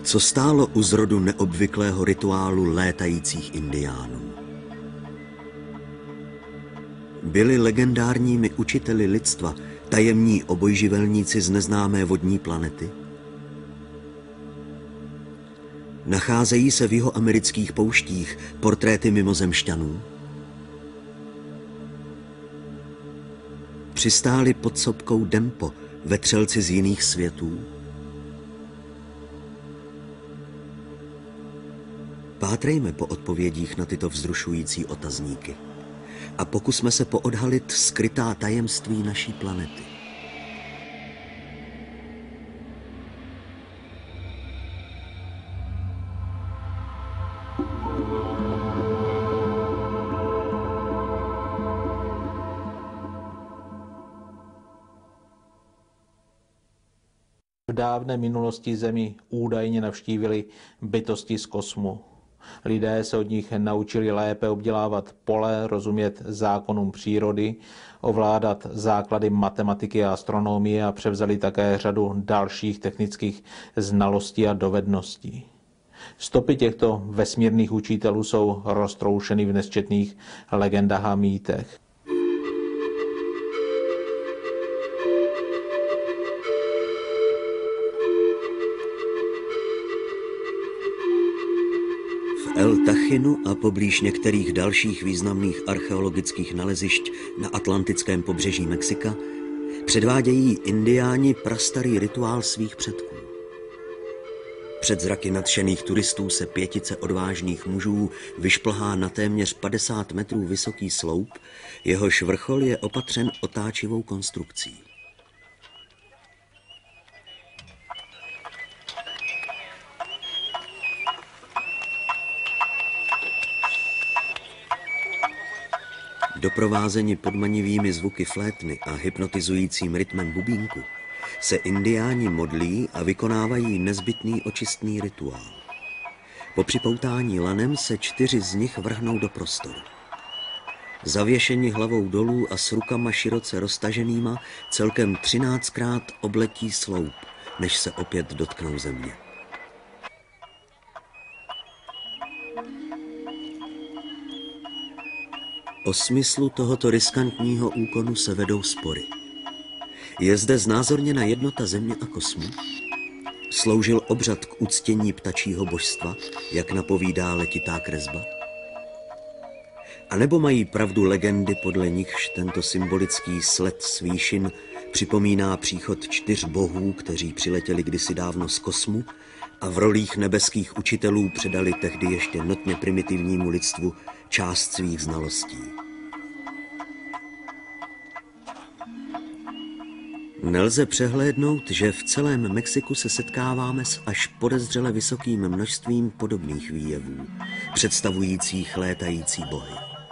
Co stálo u zrodu neobvyklého rituálu létajících indiánů? Byli legendárními učiteli lidstva tajemní obojživelníci z neznámé vodní planety? Nacházejí se v jihoamerických pouštích portréty mimozemšťanů? Přistáli pod sopkou Dempo vetřelci z jiných světů? Pátrejme po odpovědích na tyto vzrušující otazníky a pokusme se poodhalit skrytá tajemství naší planety. V dávné minulosti Zemi údajně navštívili bytosti z kosmu. Lidé se od nich naučili lépe obdělávat pole, rozumět zákonům přírody, ovládat základy matematiky a astronomie a převzali také řadu dalších technických znalostí a dovedností. Stopy těchto vesmírných učitelů jsou roztroušeny v nesčetných legendách a mýtech. El Tachinu a poblíž některých dalších významných archeologických nalezišť na atlantickém pobřeží Mexika předvádějí indiáni prastarý rituál svých předků. Před zraky nadšených turistů se pětice odvážných mužů vyšplhá na téměř 50 metrů vysoký sloup, jehož vrchol je opatřen otáčivou konstrukcí. Doprovázeni podmanivými zvuky flétny a hypnotizujícím rytmem bubínku se indiáni modlí a vykonávají nezbytný očistný rituál. Po připoutání lanem se 4 z nich vrhnou do prostoru. Zavěšeni hlavou dolů a s rukama široce roztaženýma celkem 13krát obletí sloup, než se opět dotknou země. O smyslu tohoto riskantního úkonu se vedou spory. Je zde znázorněna jednota země a kosmu? Sloužil obřad k uctění ptačího božstva, jak napovídá letitá kresba? A nebo mají pravdu legendy, podle nichž tento symbolický sled z výšin připomíná příchod 4 bohů, kteří přiletěli kdysi dávno z kosmu a v rolích nebeských učitelů předali tehdy ještě notně primitivnímu lidstvu část svých znalostí. Nelze přehlédnout, že v celém Mexiku se setkáváme s až podezřele vysokým množstvím podobných výjevů, představujících létající bohy.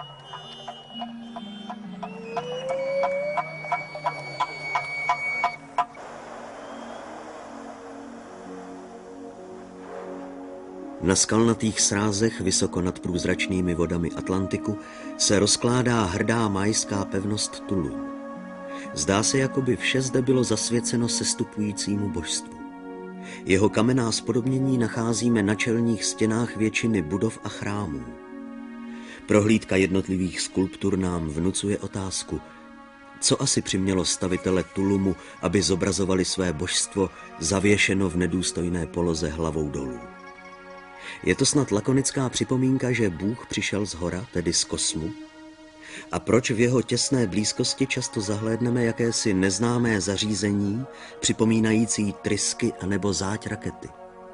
Na skalnatých srázech vysoko nad průzračnými vodami Atlantiku se rozkládá hrdá majská pevnost Tulum. Zdá se, jako by vše zde bylo zasvěceno sestupujícímu božstvu. Jeho kamenná spodobnění nacházíme na čelních stěnách většiny budov a chrámů. Prohlídka jednotlivých skulptur nám vnucuje otázku, co asi přimělo stavitele Tulumu, aby zobrazovali své božstvo zavěšeno v nedůstojné poloze hlavou dolů. Je to snad lakonická připomínka, že Bůh přišel z hora, tedy z kosmu? A proč v jeho těsné blízkosti často zahlédneme jakési neznámé zařízení, připomínající trysky anebo záď rakety?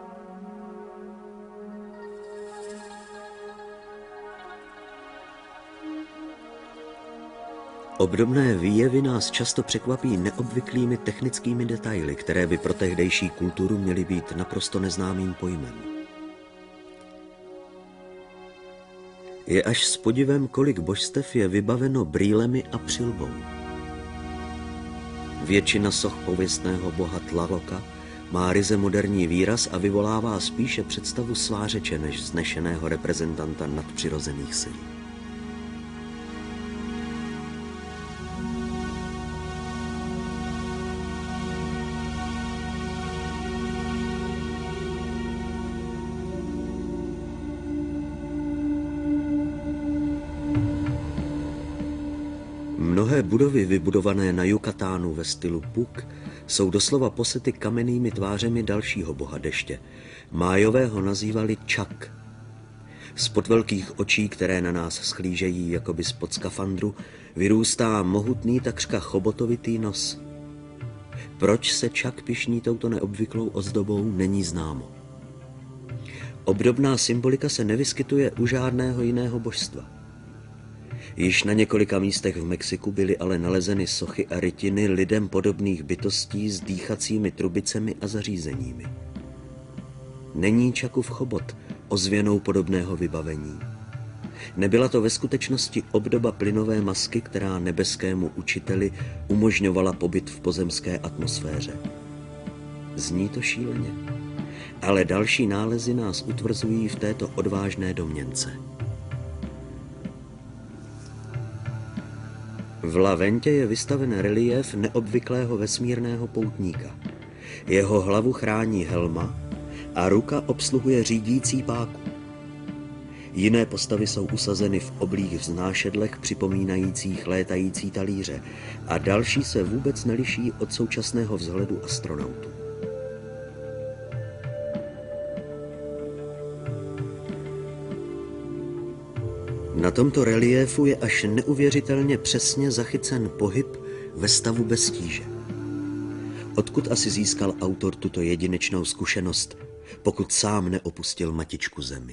Obdobné výjevy nás často překvapí neobvyklými technickými detaily, které by pro tehdejší kulturu měly být naprosto neznámým pojmem. Je až s podivem, kolik božstev je vybaveno brýlemi a přilbou. Většina soch pověstného boha Tlaloka má ryze moderní výraz a vyvolává spíše představu svářeče než vznešeného reprezentanta nadpřirozených sil. Mnohé budovy vybudované na Yucatánu ve stylu Puk jsou doslova posety kamennými tvářemi dalšího boha deště. Májové ho nazývali Čak. Spod velkých očí, které na nás schlížejí jakoby spod skafandru, vyrůstá mohutný takřka chobotovitý nos. Proč se Čak pyšní touto neobvyklou ozdobou, není známo. Obdobná symbolika se nevyskytuje u žádného jiného božstva. Již na několika místech v Mexiku byly ale nalezeny sochy a rytiny lidem podobných bytostí s dýchacími trubicemi a zařízeními. Není Čakův chobot ozvěnou podobného vybavení. Nebyla to ve skutečnosti obdoba plynové masky, která nebeskému učiteli umožňovala pobyt v pozemské atmosféře. Zní to šíleně, ale další nálezy nás utvrzují v této odvážné domněnce. V La Ventě je vystaven reliéf neobvyklého vesmírného poutníka. Jeho hlavu chrání helma a ruka obsluhuje řídící páku. Jiné postavy jsou usazeny v oblých vznášedlech připomínajících létající talíře a další se vůbec neliší od současného vzhledu astronautů. Na tomto reliéfu je až neuvěřitelně přesně zachycen pohyb ve stavu bez tíže. Odkud asi získal autor tuto jedinečnou zkušenost, pokud sám neopustil matičku Zemi?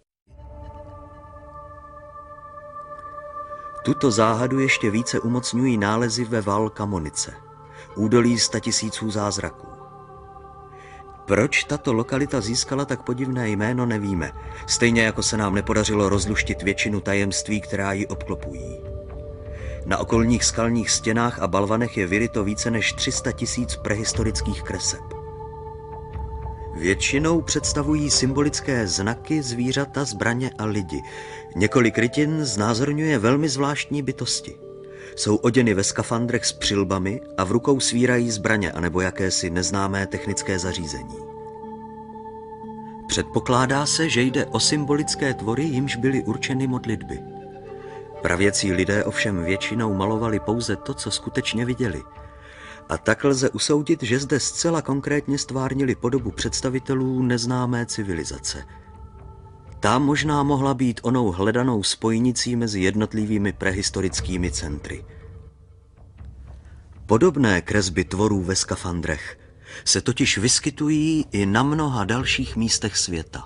Tuto záhadu ještě více umocňují nálezy ve Val Camonica, údolí 100 000 zázraků. Proč tato lokalita získala tak podivné jméno, nevíme, stejně jako se nám nepodařilo rozluštit většinu tajemství, která ji obklopují. Na okolních skalních stěnách a balvanech je vyryto více než 300 000 prehistorických kreseb. Většinou představují symbolické znaky, zvířata, zbraně a lidi. Několik rytin znázorňuje velmi zvláštní bytosti. Jsou oděny ve skafandrech s přilbami a v rukou svírají zbraně anebo jakési neznámé technické zařízení. Předpokládá se, že jde o symbolické tvory, jimž byly určeny modlitby. Pravěcí lidé ovšem většinou malovali pouze to, co skutečně viděli. A tak lze usoudit, že zde zcela konkrétně stvárnili podobu představitelů neznámé civilizace. Ta možná mohla být onou hledanou spojnicí mezi jednotlivými prehistorickými centry. Podobné kresby tvorů ve skafandrech se totiž vyskytují i na mnoha dalších místech světa.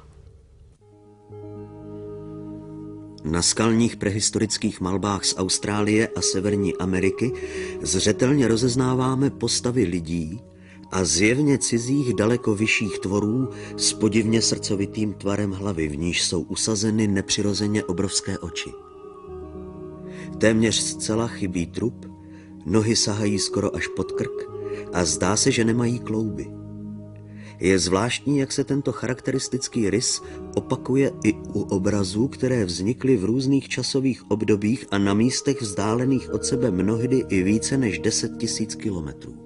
Na skalních prehistorických malbách z Austrálie a Severní Ameriky zřetelně rozeznáváme postavy lidí a zjevně cizích daleko vyšších tvorů s podivně srdcovitým tvarem hlavy, v níž jsou usazeny nepřirozeně obrovské oči. Téměř zcela chybí trup, nohy sahají skoro až pod krk a zdá se, že nemají klouby. Je zvláštní, jak se tento charakteristický rys opakuje i u obrazů, které vznikly v různých časových obdobích a na místech vzdálených od sebe mnohdy i více než 10 000 kilometrů.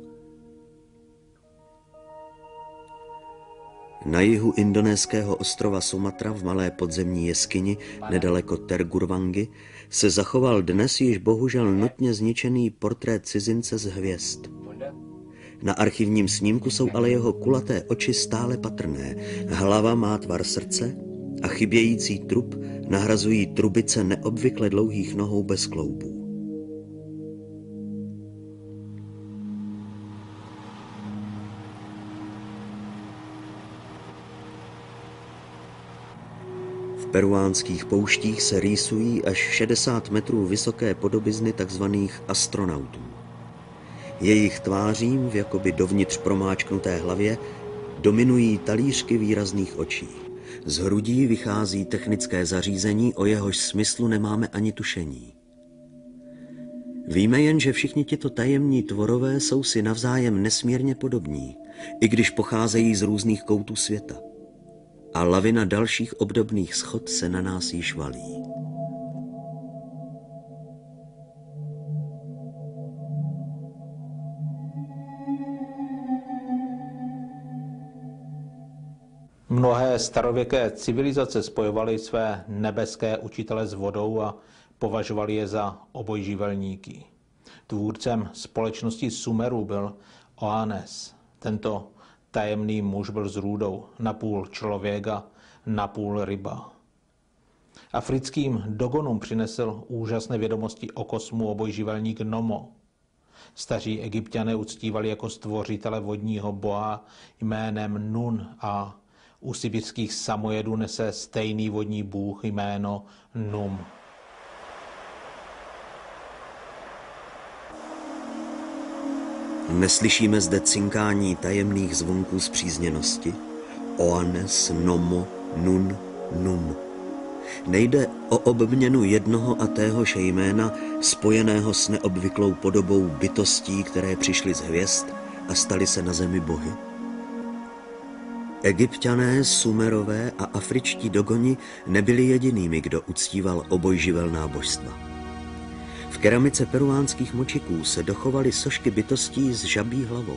Na jihu indonéského ostrova Sumatra v malé podzemní jeskyni nedaleko Tergurvangy se zachoval dnes již bohužel nutně zničený portrét cizince z hvězd. Na archivním snímku jsou ale jeho kulaté oči stále patrné, hlava má tvar srdce a chybějící trup nahrazují trubice neobvykle dlouhých nohou bez kloubů. V peruánských pouštích se rýsují až 60 metrů vysoké podobizny tzv. Astronautů. Jejich tvářím v jakoby dovnitř promáčknuté hlavě dominují talířky výrazných očí. Z hrudí vychází technické zařízení, o jehož smyslu nemáme ani tušení. Víme jen, že všichni tito tajemní tvorové jsou si navzájem nesmírně podobní, i když pocházejí z různých koutů světa. A lavina dalších obdobných schod se na nás již valí. Mnohé starověké civilizace spojovaly své nebeské učitele s vodou a považovali je za obojživelníky. Tvůrcem společnosti Sumerů byl Oannes. Tento tajemný muž byl s růdou, napůl člověk a napůl ryba. Africkým Dogonům přinesl úžasné vědomosti o kosmu obojživelník Nomo. Staří Egypťané uctívali jako stvořitele vodního boha jménem Nun a u sibirských samojedů nese stejný vodní bůh jméno Num. Neslyšíme zde cinkání tajemných zvonků zpřízněnosti? Oannes, Nomo, Nun, Num. Nejde o obměnu jednoho a téhož jména, spojeného s neobvyklou podobou bytostí, které přišly z hvězd a staly se na zemi bohy? Egypťané, Sumerové a afričtí Dogoni nebyli jedinými, kdo uctíval obojživelná božstva. V keramice peruánských močiků se dochovaly sošky bytostí s žabí hlavou.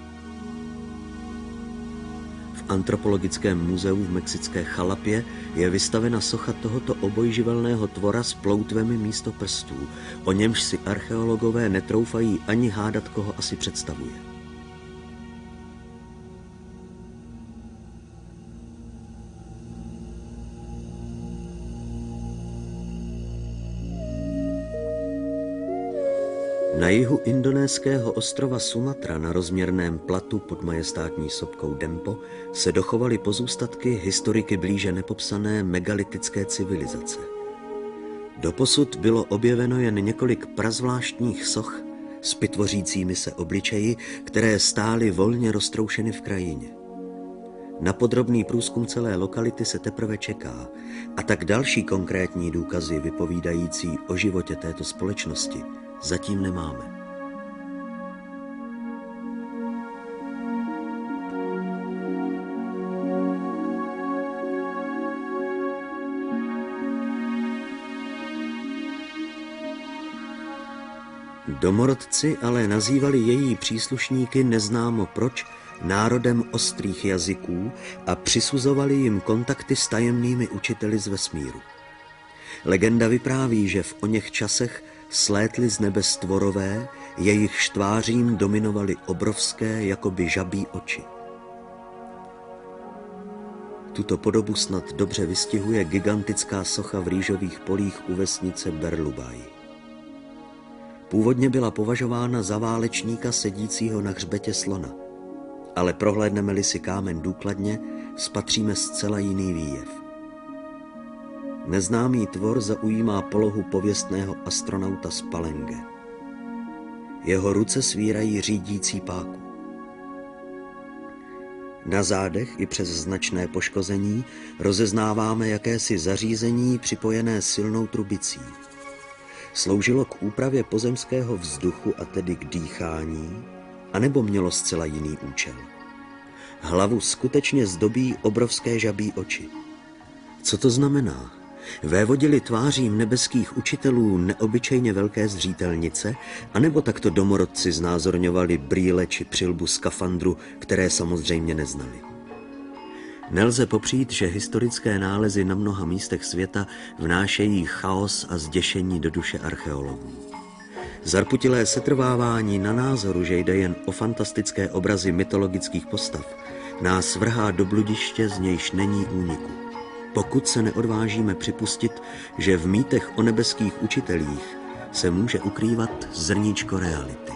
V antropologickém muzeu v mexické Chalapě je vystavena socha tohoto obojživelného tvora s ploutvemi místo prstů, o němž si archeologové netroufají ani hádat, koho asi představuje. Na jihu indonéského ostrova Sumatra na rozměrném platu pod majestátní sopkou Dempo se dochovaly pozůstatky historiky blíže nepopsané megalitické civilizace. Doposud bylo objeveno jen několik prazvláštních soch s pytvořícími se obličeji, které stály volně roztroušeny v krajině. Na podrobný průzkum celé lokality se teprve čeká, a tak další konkrétní důkazy vypovídající o životě této společnosti zatím nemáme. Domorodci ale nazývali její příslušníky neznámo proč národem ostrých jazyků a přisuzovali jim kontakty s tajemnými učiteli z vesmíru. Legenda vypráví, že v oněch časech slétly z nebe stvorové, jejich tvářím dominovaly obrovské, jakoby žabí oči. Tuto podobu snad dobře vystihuje gigantická socha v rýžových polích u vesnice Berlubaj. Původně byla považována za válečníka sedícího na hřbetě slona, ale prohlédneme-li si kámen důkladně, spatříme zcela jiný výjev. Neznámý tvor zaujímá polohu pověstného astronauta z Palenge. Jeho ruce svírají řídící páku. Na zádech i přes značné poškození rozeznáváme jakési zařízení připojené silnou trubicí. Sloužilo k úpravě pozemského vzduchu a tedy k dýchání, anebo mělo zcela jiný účel. Hlavu skutečně zdobí obrovské žabí oči. Co to znamená? Vévodili tvářím nebeských učitelů neobyčejně velké zřítelnice, anebo takto domorodci znázorňovali brýle či přilbu skafandru, které samozřejmě neznali. Nelze popřít, že historické nálezy na mnoha místech světa vnášejí chaos a zděšení do duše archeologů. Zarputilé setrvávání na názoru, že jde jen o fantastické obrazy mytologických postav, nás vrhá do bludiště, z nějž není úniku. Pokud se neodvážíme připustit, že v mýtech o nebeských učitelích se může ukrývat zrníčko reality.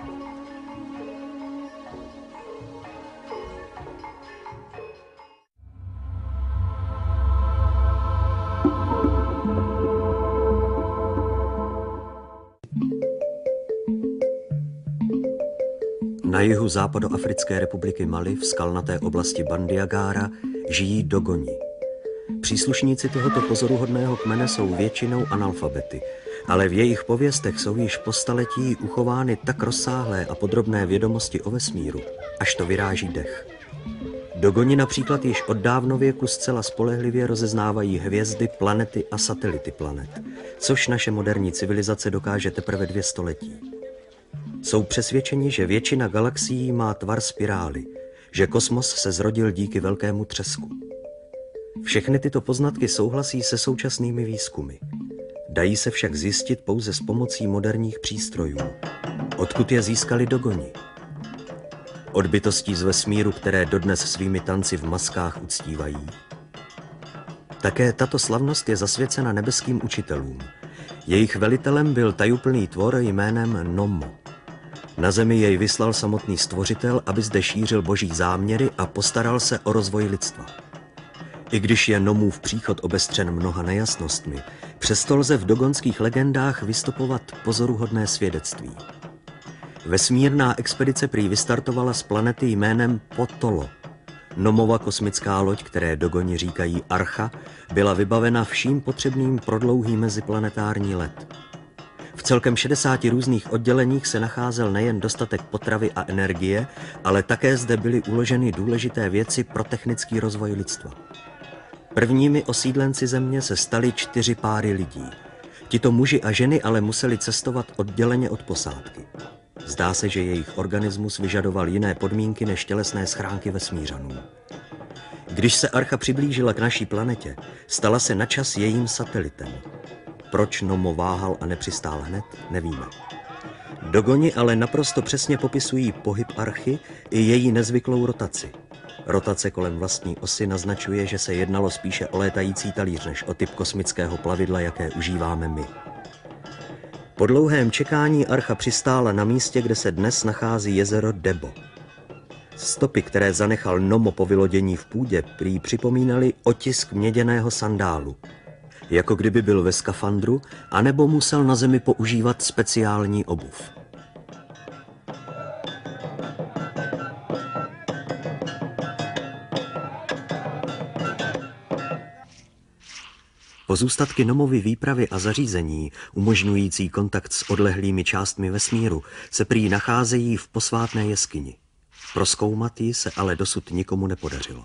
Na jihu západoafrické republiky Mali v skalnaté oblasti Bandiagara žijí Dogoni. Příslušníci tohoto pozoruhodného kmene jsou většinou analfabety, ale v jejich pověstech jsou již po staletí uchovány tak rozsáhlé a podrobné vědomosti o vesmíru, až to vyráží dech. Dogoni například již od dávnověku zcela spolehlivě rozeznávají hvězdy, planety a satelity planet, což naše moderní civilizace dokáže teprve 2 století. Jsou přesvědčeni, že většina galaxií má tvar spirály, že kosmos se zrodil díky velkému třesku. Všechny tyto poznatky souhlasí se současnými výzkumy. Dají se však zjistit pouze s pomocí moderních přístrojů. Odkud je získali Dogoni? Od bytostí z vesmíru, které dodnes svými tanci v maskách uctívají. Také tato slavnost je zasvěcena nebeským učitelům. Jejich velitelem byl tajuplný tvor jménem Nommo. Na zemi jej vyslal samotný stvořitel, aby zde šířil boží záměry a postaral se o rozvoj lidstva. I když je Nomův příchod obestřen mnoha nejasnostmi, přesto lze v dogonských legendách vystopovat pozoruhodné svědectví. Vesmírná expedice prý vystartovala z planety jménem Potolo. Nomova kosmická loď, které Dogoni říkají Archa, byla vybavena vším potřebným pro dlouhý meziplanetární let. V celkem 60 různých odděleních se nacházel nejen dostatek potravy a energie, ale také zde byly uloženy důležité věci pro technický rozvoj lidstva. Prvními osídlenci země se stali 4 páry lidí. Tito muži a ženy ale museli cestovat odděleně od posádky. Zdá se, že jejich organismus vyžadoval jiné podmínky než tělesné schránky vesmířanů. Když se Archa přiblížila k naší planetě, stala se na čas jejím satelitem. Proč Nommo váhal a nepřistál hned, nevíme. Dogoni ale naprosto přesně popisují pohyb Archy i její nezvyklou rotaci. Rotace kolem vlastní osy naznačuje, že se jednalo spíše o létající talíř než o typ kosmického plavidla, jaké užíváme my. Po dlouhém čekání Archa přistála na místě, kde se dnes nachází jezero Debo. Stopy, které zanechal Nommo po vylodění v půdě, prý připomínaly otisk měděného sandálu. Jako kdyby byl ve skafandru, anebo musel na zemi používat speciální obuv. Pozůstatky Nommovy výpravy a zařízení, umožňující kontakt s odlehlými částmi vesmíru, se prý nacházejí v posvátné jeskyni. Prozkoumat ji se ale dosud nikomu nepodařilo.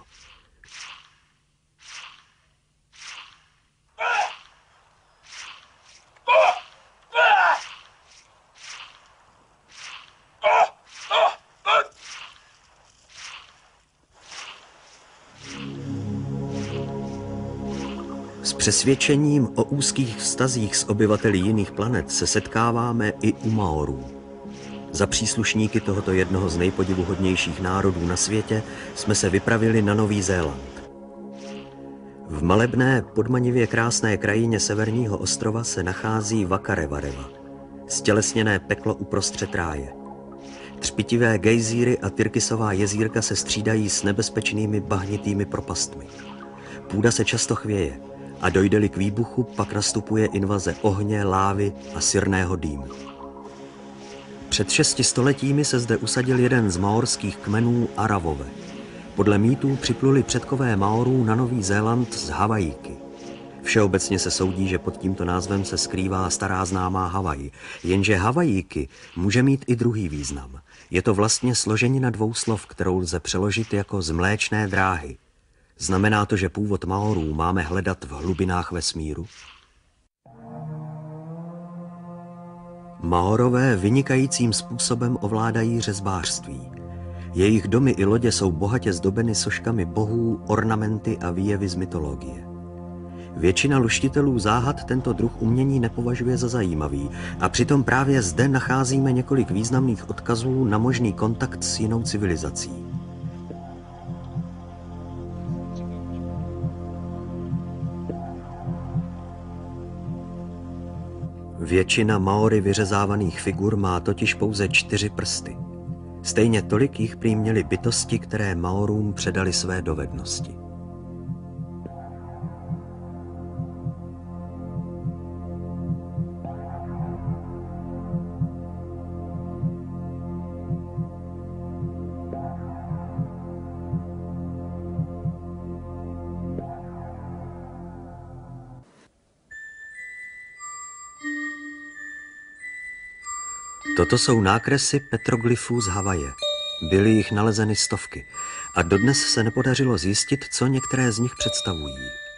S přesvědčením o úzkých vztazích s obyvateli jiných planet se setkáváme i u Maorů. Za příslušníky tohoto jednoho z nejpodivuhodnějších národů na světě jsme se vypravili na Nový Zéland. V malebné, podmanivě krásné krajině severního ostrova se nachází Vakarevareva, stělesněné peklo uprostřed ráje. Třpitivé gejzíry a Tyrkisová jezírka se střídají s nebezpečnými bahnitými propastmi. Půda se často chvěje a dojde-li k výbuchu, pak nastupuje invaze ohně, lávy a sirného dýmu. Před 6 stoletími se zde usadil jeden z maorských kmenů Aravové. Podle mýtů připluli předkové Maorů na Nový Zéland z Havajíky. Všeobecně se soudí, že pod tímto názvem se skrývá stará známá Havaj, jenže Havajíky může mít i druhý význam. Je to vlastně složenina 2 slov, kterou lze přeložit jako z Mléčné dráhy. Znamená to, že původ Maorů máme hledat v hlubinách vesmíru? Maorové vynikajícím způsobem ovládají řezbářství. Jejich domy i lodě jsou bohatě zdobeny soškami bohů, ornamenty a výjevy z mytologie. Většina luštitelů záhad tento druh umění nepovažuje za zajímavý a přitom právě zde nacházíme několik významných odkazů na možný kontakt s jinou civilizací. Většina Maory vyřezávaných figur má totiž pouze 4 prsty. Stejně tolik jich prý měly bytosti, které Maorům předali své dovednosti. Toto jsou nákresy petroglyfů z Havaje. Byly jich nalezeny stovky a dodnes se nepodařilo zjistit, co některé z nich představují.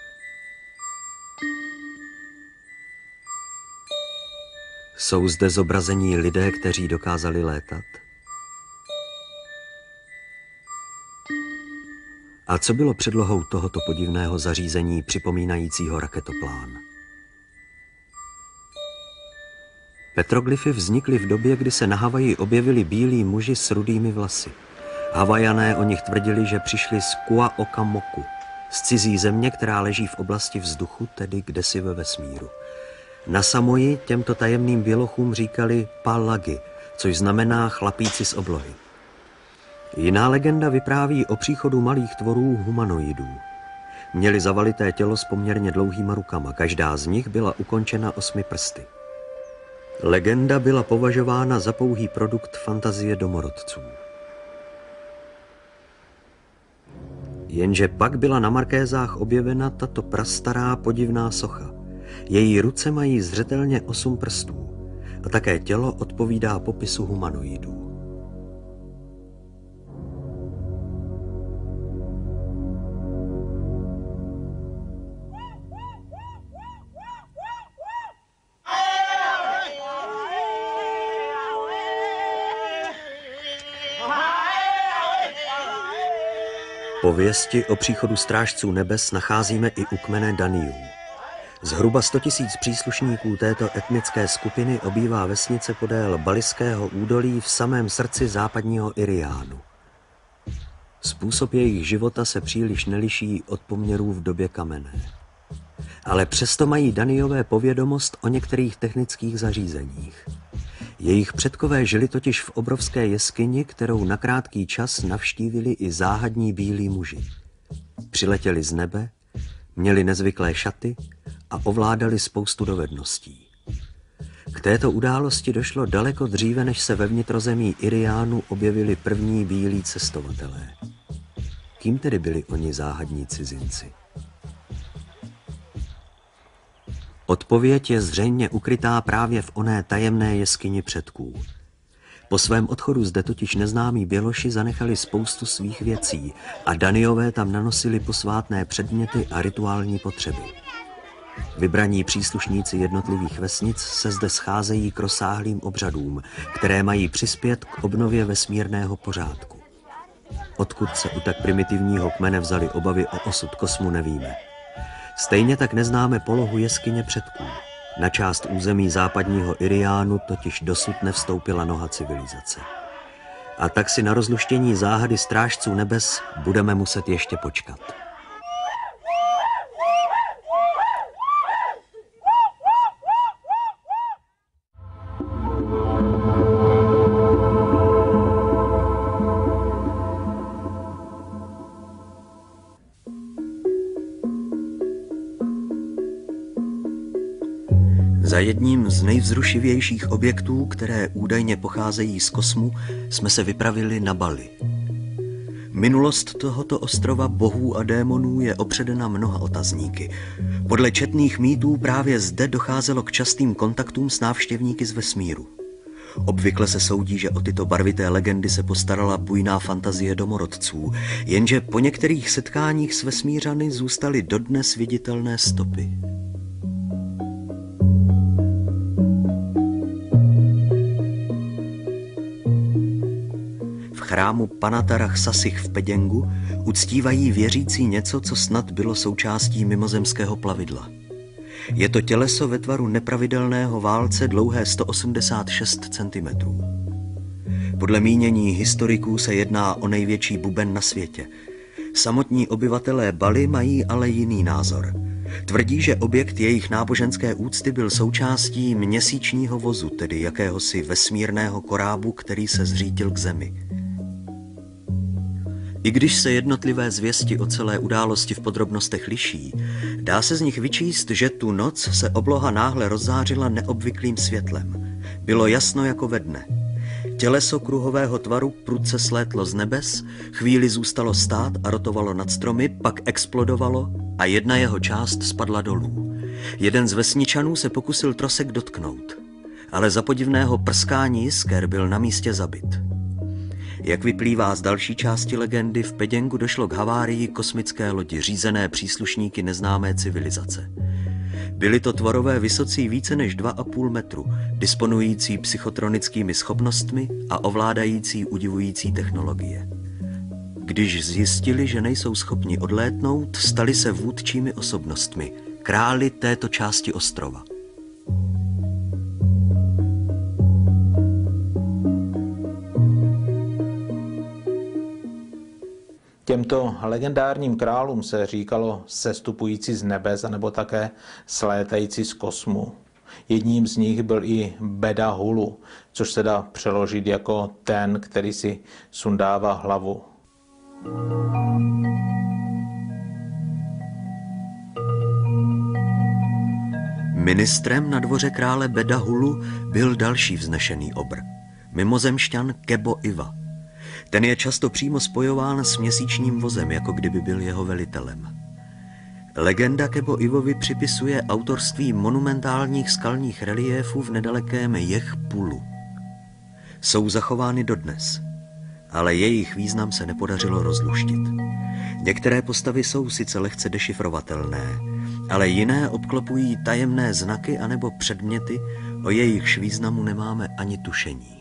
Jsou zde zobrazení lidé, kteří dokázali létat? A co bylo předlohou tohoto podivného zařízení připomínajícího raketoplán? Petroglyfy vznikly v době, kdy se na Havaji objevili bílí muži s rudými vlasy. Havajané o nich tvrdili, že přišli z Kuaokamoku, z cizí země, která leží v oblasti vzduchu, tedy kdesi ve vesmíru. Na Samoji těmto tajemným bělochům říkali Palagi, což znamená chlapíci z oblohy. Jiná legenda vypráví o příchodu malých tvorů humanoidů. Měli zavalité tělo s poměrně dlouhýma rukama, každá z nich byla ukončena 8 prsty. Legenda byla považována za pouhý produkt fantazie domorodců. Jenže pak byla na Markézách objevena tato prastará podivná socha. Její ruce mají zřetelně 8 prstů a také tělo odpovídá popisu humanoidů. Pověsti o příchodu strážců nebes nacházíme i u kmene Daniů. Zhruba 100 000 příslušníků této etnické skupiny obývá vesnice podél Baliského údolí v samém srdci západního Iriánu. Způsob jejich života se příliš neliší od poměrů v době kamenné. Ale přesto mají Daniové povědomost o některých technických zařízeních. Jejich předkové žili totiž v obrovské jeskyni, kterou na krátký čas navštívili i záhadní bílí muži. Přiletěli z nebe, měli nezvyklé šaty a ovládali spoustu dovedností. K této události došlo daleko dříve, než se ve vnitrozemí Iriánu objevili první bílí cestovatelé. Kým tedy byli oni záhadní cizinci? Odpověď je zřejmě ukrytá právě v oné tajemné jeskyni předků. Po svém odchodu zde totiž neznámí běloši zanechali spoustu svých věcí a Daniové tam nanosili posvátné předměty a rituální potřeby. Vybraní příslušníci jednotlivých vesnic se zde scházejí k rozsáhlým obřadům, které mají přispět k obnově vesmírného pořádku. Odkud se u tak primitivního kmene vzali obavy o osud kosmu, nevíme. Stejně tak neznáme polohu jeskyně předků. Na část území západního Iriánu totiž dosud nevstoupila noha civilizace. A tak si na rozluštění záhady strážců nebes budeme muset ještě počkat. Za jedním z nejvzrušivějších objektů, které údajně pocházejí z kosmu, jsme se vypravili na Bali. Minulost tohoto ostrova bohů a démonů je opředena mnoha otazníky. Podle četných mýtů právě zde docházelo k častým kontaktům s návštěvníky z vesmíru. Obvykle se soudí, že o tyto barvité legendy se postarala bujná fantazie domorodců, jenže po některých setkáních s vesmířany zůstaly dodnes viditelné stopy. V chrámu Panatarach Sasich v Peděngu uctívají věřící něco, co snad bylo součástí mimozemského plavidla. Je to těleso ve tvaru nepravidelného válce dlouhé 186 cm. Podle mínění historiků se jedná o největší buben na světě. Samotní obyvatelé Bali mají ale jiný názor. Tvrdí, že objekt jejich náboženské úcty byl součástí měsíčního vozu, tedy jakéhosi vesmírného korábu, který se zřítil k zemi. I když se jednotlivé zvěsti o celé události v podrobnostech liší, dá se z nich vyčíst, že tu noc se obloha náhle rozzářila neobvyklým světlem. Bylo jasno jako ve dne. Těleso kruhového tvaru prudce slétlo z nebes, chvíli zůstalo stát a rotovalo nad stromy, pak explodovalo a jedna jeho část spadla dolů. Jeden z vesničanů se pokusil trosek dotknout, ale za podivného prskání jisker byl na místě zabit. Jak vyplývá z další části legendy, v Peděngu došlo k havárii kosmické lodi řízené příslušníky neznámé civilizace. Byli to tvorové vysocí více než 2,5 metru, disponující psychotronickými schopnostmi a ovládající udivující technologie. Když zjistili, že nejsou schopni odlétnout, stali se vůdčími osobnostmi, králi této části ostrova. Těmto legendárním králům se říkalo sestupující z nebes, anebo také slétající z kosmu. Jedním z nich byl i Beda Hulu, což se dá přeložit jako ten, který si sundává hlavu. Ministrem na dvoře krále Beda Hulu byl další vznešený obr, mimozemšťan Kebo Iva. Ten je často přímo spojován s měsíčním vozem, jako kdyby byl jeho velitelem. Legenda Kebo Ivovi připisuje autorství monumentálních skalních reliéfů v nedalekém Jehpulu. Jsou zachovány dodnes, ale jejich význam se nepodařilo rozluštit. Některé postavy jsou sice lehce dešifrovatelné, ale jiné obklopují tajemné znaky anebo předměty, o jejichž významu nemáme ani tušení.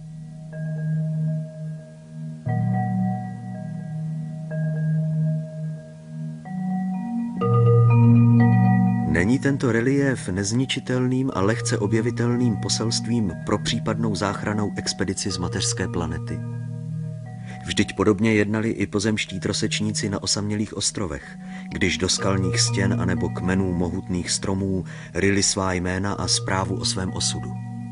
Není tento reliéf nezničitelným a lehce objevitelným poselstvím pro případnou záchrannou expedici z mateřské planety? Vždyť podobně jednali i pozemští trosečníci na osamělých ostrovech, když do skalních stěn anebo kmenů mohutných stromů ryli svá jména a zprávu o svém osudu.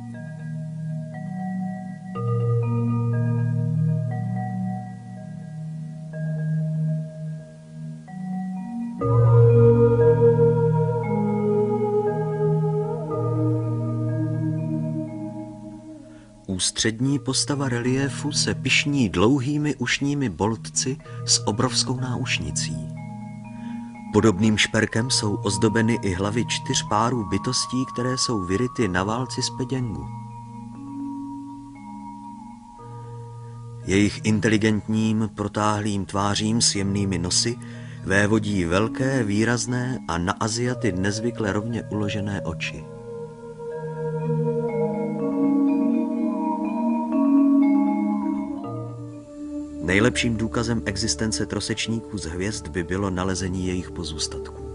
Ústřední postava reliéfu se pyšní dlouhými ušními boltci s obrovskou náušnicí. Podobným šperkem jsou ozdobeny i hlavy 4 párů bytostí, které jsou vyryty na válci z Peděngu. Jejich inteligentním, protáhlým tvářím s jemnými nosy vévodí velké, výrazné a na Aziaty nezvykle rovně uložené oči. Nejlepším důkazem existence trosečníků z hvězd by bylo nalezení jejich pozůstatků.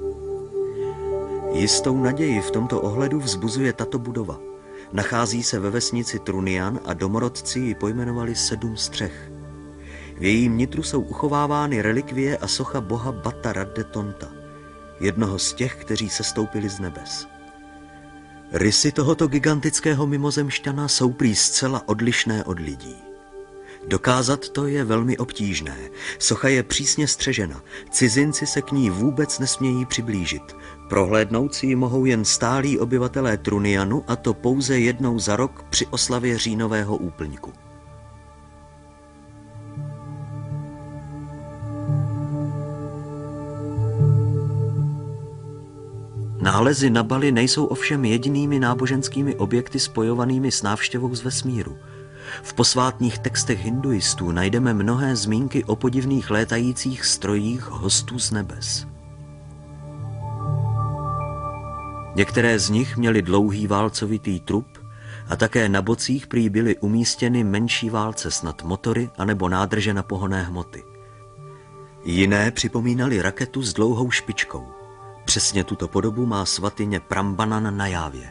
Jistou naději v tomto ohledu vzbuzuje tato budova. Nachází se ve vesnici Trunian a domorodci ji pojmenovali 7 střech. V jejím nitru jsou uchovávány relikvie a socha boha Bata Raddetonta, jednoho z těch, kteří sestoupili z nebes. Rysy tohoto gigantického mimozemšťana jsou prý zcela odlišné od lidí. Dokázat to je velmi obtížné. Socha je přísně střežena, cizinci se k ní vůbec nesmějí přiblížit. Prohlédnout si ji mohou jen stálí obyvatelé Trunianu, a to pouze jednou za rok při oslavě říjnového úplňku. Nálezy na Bali nejsou ovšem jedinými náboženskými objekty spojovanými s návštěvou z vesmíru. V posvátných textech hinduistů najdeme mnohé zmínky o podivných létajících strojích hostů z nebes. Některé z nich měly dlouhý válcovitý trup a také na bocích prý byly umístěny menší válce, snad motory anebo nádrže na pohonné hmoty. Jiné připomínaly raketu s dlouhou špičkou. Přesně tuto podobu má svatyně Prambanan na Jávě.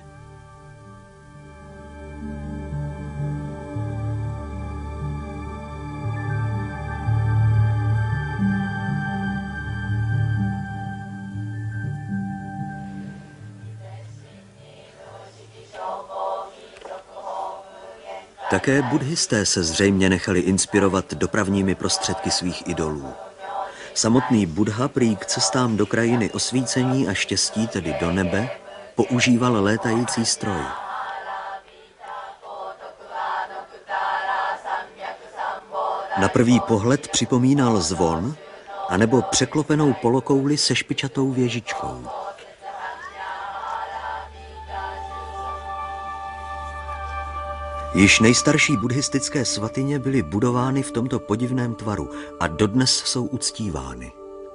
Také buddhisté se zřejmě nechali inspirovat dopravními prostředky svých idolů. Samotný Buddha prý k cestám do krajiny osvícení a štěstí, tedy do nebe, používal létající stroj. Na první pohled připomínal zvon anebo překlopenou polokouli se špičatou věžičkou. Již nejstarší buddhistické svatyně byly budovány v tomto podivném tvaru a dodnes jsou uctívány.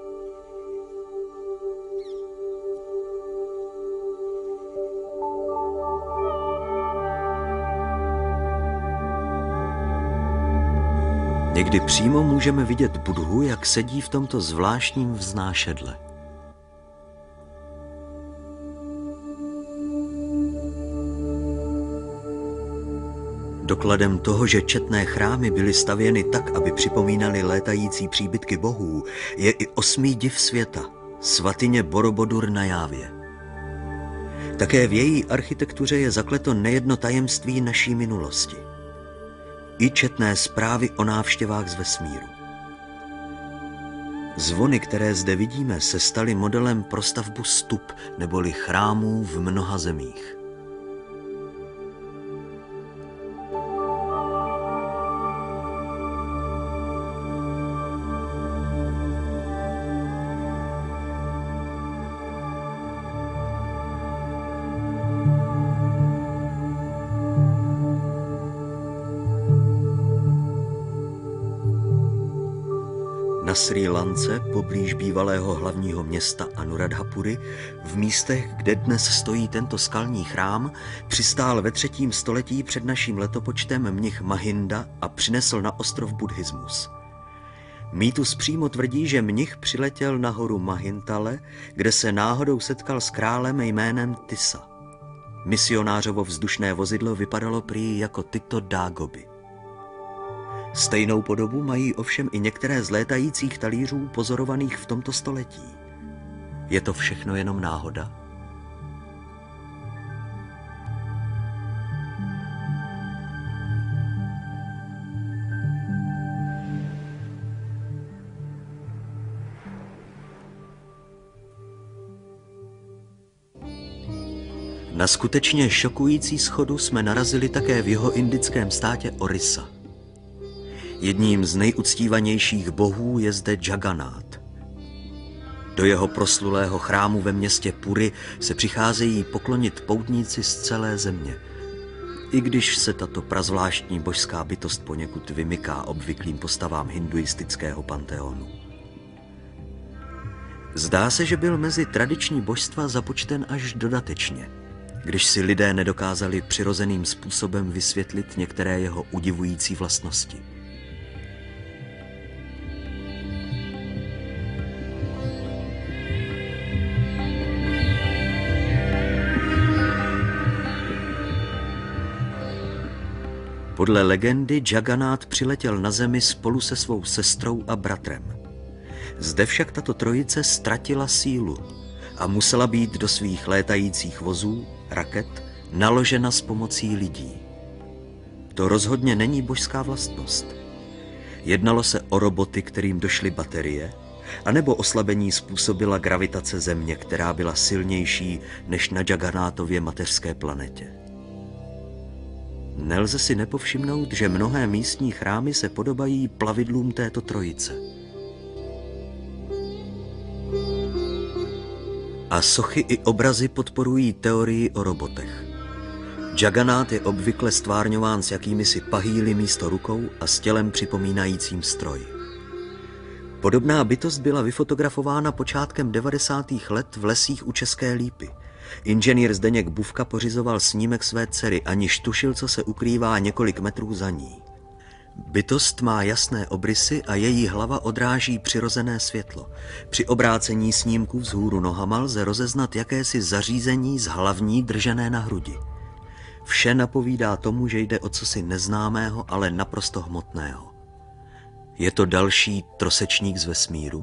Někdy přímo můžeme vidět Buddhu, jak sedí v tomto zvláštním vznášedle. Dokladem toho, že četné chrámy byly stavěny tak, aby připomínaly létající příbytky bohů, je i 8. div světa, svatyně Borobudur na Jávě. Také v její architektuře je zakleto nejedno tajemství naší minulosti. I četné zprávy o návštěvách z vesmíru. Zvony, které zde vidíme, se staly modelem pro stavbu stup neboli chrámů v mnoha zemích. Na Srí Lance, poblíž bývalého hlavního města Anuradhapury, v místech, kde dnes stojí tento skalní chrám, přistál ve 3. století před naším letopočtem mnich Mahinda a přinesl na ostrov buddhismus. Mýtus přímo tvrdí, že mnich přiletěl na horu Mahintale, kde se náhodou setkal s králem jménem Tissa. Misionářovo vzdušné vozidlo vypadalo prý jako tyto dágoby. Stejnou podobu mají ovšem i některé z létajících talířů pozorovaných v tomto století. Je to všechno jenom náhoda? Na skutečně šokující schodu jsme narazili také v jihoindickém státě Orissa. Jedním z nejuctívanějších bohů je zde Jagannath. Do jeho proslulého chrámu ve městě Puri se přicházejí poklonit poutníci z celé země, i když se tato prazvláštní božská bytost poněkud vymyká obvyklým postavám hinduistického panteonu. Zdá se, že byl mezi tradiční božstva započten až dodatečně, když si lidé nedokázali přirozeným způsobem vysvětlit některé jeho udivující vlastnosti. Podle legendy Jagannath přiletěl na zemi spolu se svou sestrou a bratrem. Zde však tato trojice ztratila sílu a musela být do svých létajících vozů, raket, naložena s pomocí lidí. To rozhodně není božská vlastnost. Jednalo se o roboty, kterým došly baterie, anebo oslabení způsobila gravitace Země, která byla silnější než na Jagannathově mateřské planetě. Nelze si nepovšimnout, že mnohé místní chrámy se podobají plavidlům této trojice. A sochy i obrazy podporují teorii o robotech. Jagannath je obvykle stvárňován s jakýmisi pahýly místo rukou a s tělem připomínajícím stroj. Podobná bytost byla vyfotografována počátkem 90. let v lesích u České Lípy. Inženýr Zdeněk Bufka pořizoval snímek své dcery, aniž tušil, co se ukrývá několik metrů za ní. Bytost má jasné obrysy a její hlava odráží přirozené světlo. Při obrácení snímku vzhůru nohama lze rozeznat jakési zařízení z hlavní držené na hrudi. Vše napovídá tomu, že jde o cosi neznámého, ale naprosto hmotného. Je to další trosečník z vesmíru?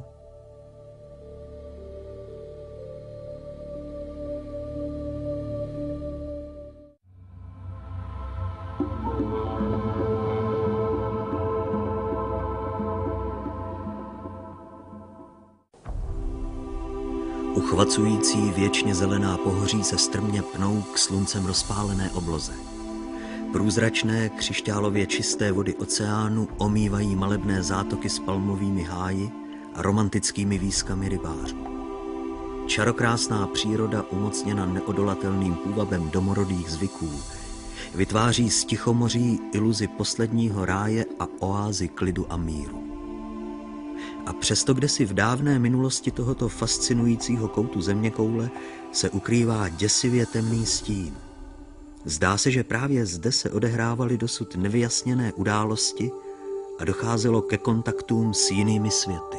Uchvacující věčně zelená pohoří se strmě pnou k sluncem rozpálené obloze. Průzračné, křišťálově čisté vody oceánu omývají malebné zátoky s palmovými háji a romantickými výskami rybářů. Čarokrásná příroda, umocněna neodolatelným půvabem domorodých zvyků, vytváří z Tichomoří iluzi posledního ráje a oázy klidu a míru. A přesto kdesi v dávné minulosti tohoto fascinujícího koutu zeměkoule se ukrývá děsivě temný stín. Zdá se, že právě zde se odehrávaly dosud nevyjasněné události a docházelo ke kontaktům s jinými světy.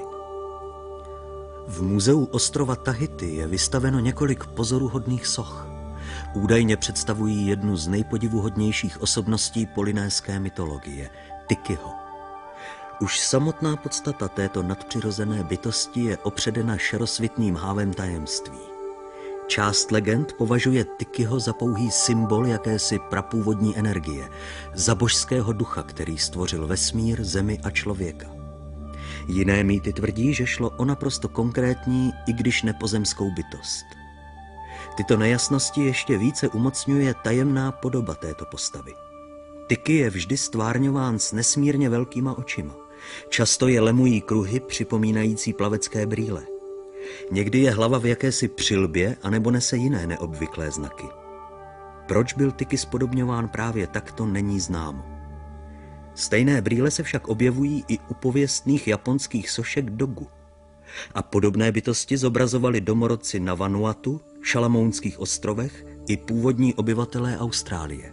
V muzeu ostrova Tahiti je vystaveno několik pozoruhodných soch. Údajně představují jednu z nejpodivuhodnějších osobností polynéské mytologie, Tikiho. Už samotná podstata této nadpřirozené bytosti je opředena šerosvitným hávem tajemství. Část legend považuje Tikiho za pouhý symbol jakési prapůvodní energie, za božského ducha, který stvořil vesmír, zemi a člověka. Jiné mýty tvrdí, že šlo o naprosto konkrétní, i když nepozemskou bytost. Tyto nejasnosti ještě více umocňuje tajemná podoba této postavy. Tiki je vždy stvárňován s nesmírně velkýma očima. Často je lemují kruhy připomínající plavecké brýle. Někdy je hlava v jakési přilbě anebo nese jiné neobvyklé znaky. Proč byl Tiki spodobňován právě takto, není známo. Stejné brýle se však objevují i u pověstných japonských sošek Dogu. A podobné bytosti zobrazovali domorodci na Vanuatu, Šalamounských ostrovech i původní obyvatelé Austrálie.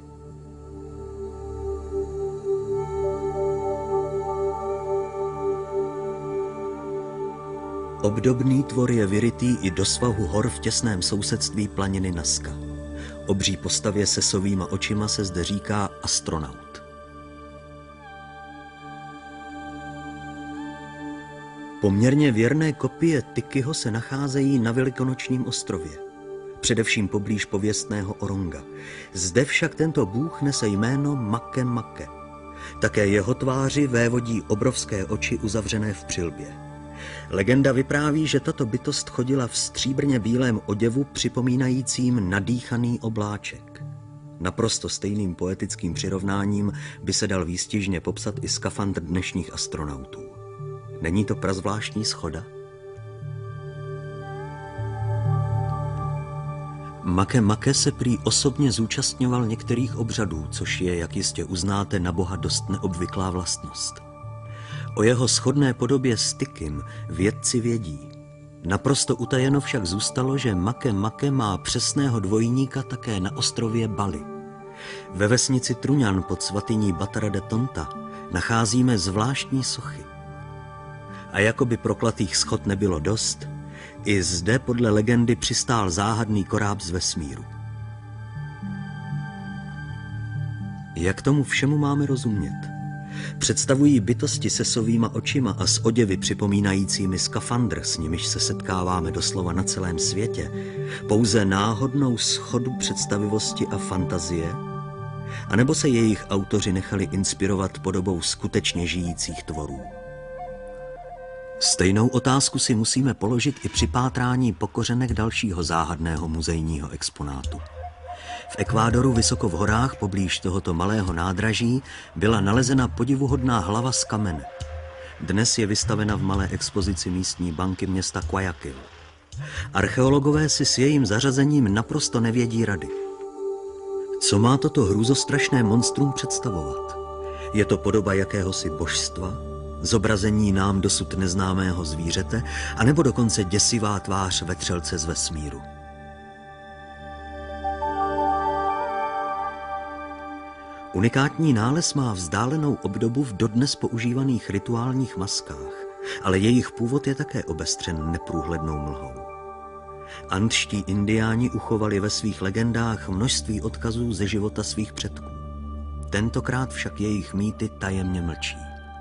Obdobný tvor je vyrytý i do svahu hor v těsném sousedství planiny Nazca. Obří postavě se sovýma očima se zde říká astronaut. Poměrně věrné kopie Tikiho se nacházejí na Velikonočním ostrově, především poblíž pověstného Oronga. Zde však tento bůh nese jméno Make Make. Také jeho tváři vévodí obrovské oči uzavřené v přilbě. Legenda vypráví, že tato bytost chodila v stříbrně bílém oděvu připomínajícím nadýchaný obláček. Naprosto stejným poetickým přirovnáním by se dal výstižně popsat i skafandr dnešních astronautů. Není to prazvláštní shoda? Make Make se prý osobně zúčastňoval některých obřadů, což je, jak jistě uznáte, na boha dost neobvyklá vlastnost. O jeho shodné podobě s Tikim vědci vědí. Naprosto utajeno však zůstalo, že Make Make má přesného dvojníka také na ostrově Bali. Ve vesnici Truňan pod svatyní Batara de Tonta nacházíme zvláštní sochy. A jako by proklatých schod nebylo dost, i zde podle legendy přistál záhadný koráb z vesmíru. Jak tomu všemu máme rozumět? Představují bytosti se sovýma očima a s oděvy připomínajícími skafandr, s nimiž se setkáváme doslova na celém světě, pouze náhodnou shodu představivosti a fantazie? A nebo se jejich autoři nechali inspirovat podobou skutečně žijících tvorů? Stejnou otázku si musíme položit i při pátrání pokořenek dalšího záhadného muzejního exponátu. V Ekvádoru vysoko v horách poblíž tohoto malého nádraží byla nalezena podivuhodná hlava z kamene. Dnes je vystavena v malé expozici místní banky města Guayaquil. Archeologové si s jejím zařazením naprosto nevědí rady. Co má toto hrůzostrašné monstrum představovat? Je to podoba jakéhosi božstva, zobrazení nám dosud neznámého zvířete, anebo dokonce děsivá tvář vetřelce z vesmíru? Unikátní nález má vzdálenou obdobu v dodnes používaných rituálních maskách, ale jejich původ je také obestřen neprůhlednou mlhou. Andští indiáni uchovali ve svých legendách množství odkazů ze života svých předků. Tentokrát však jejich mýty tajemně mlčí.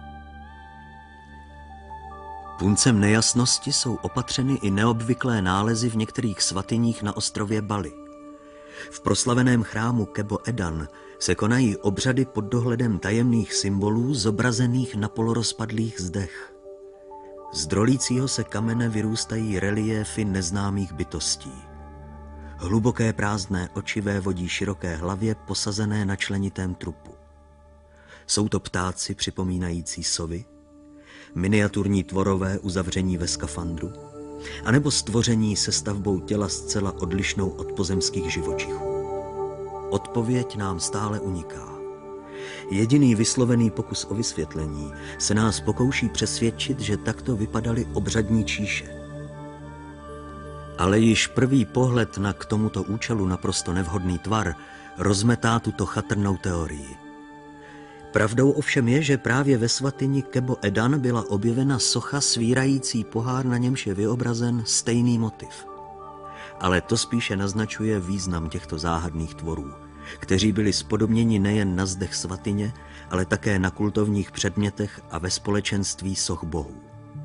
Puncem nejasnosti jsou opatřeny i neobvyklé nálezy v některých svatyních na ostrově Bali. V proslaveném chrámu Kebo Edan se konají obřady pod dohledem tajemných symbolů zobrazených na polorozpadlých zdech. Z drolícího se kamene vyrůstají reliéfy neznámých bytostí. Hluboké prázdné oči vévodí široké hlavě posazené na členitém trupu. Jsou to ptáci připomínající sovy, miniaturní tvorové uzavření ve skafandru, anebo stvoření se stavbou těla zcela odlišnou od pozemských živočichů. Odpověď nám stále uniká. Jediný vyslovený pokus o vysvětlení se nás pokouší přesvědčit, že takto vypadaly obřadní číše. Ale již první pohled na k tomuto účelu naprosto nevhodný tvar rozmetá tuto chatrnou teorii. Pravdou ovšem je, že právě ve svatyni Kebo Edan byla objevena socha svírající pohár, na němž je vyobrazen stejný motiv. ale to spíše naznačuje význam těchto záhadných tvorů, kteří byli spodobněni nejen na zdech svatyně, ale také na kultovních předmětech a ve společenství soch bohů.